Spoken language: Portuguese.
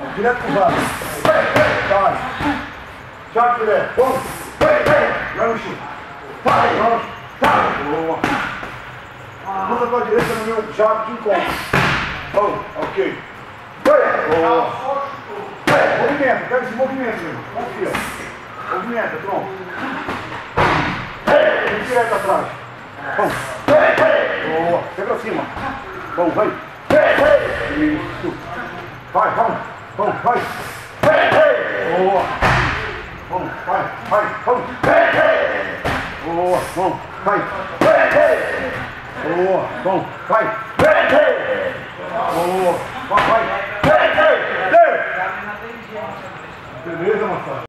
Direto pro lado. Vai. Chave direto. Vamos. Vai no chute. Vai. Vamos. Boa. Muda pra direita no meu chave de encontro. Oh, ok. Boa. Movimento. Pega esse movimento, meu. Confia. Movimenta, pronto. Vem direto atrás. Vamos. Boa. Pega pra cima. Vamos, vai. Isso. Vai, vamos. Vamos, vai. Boa. Vamos, vai, vamos. Boa, vamos, vai. Boa, vamos, vai. Boa, vai. Beleza, moçada.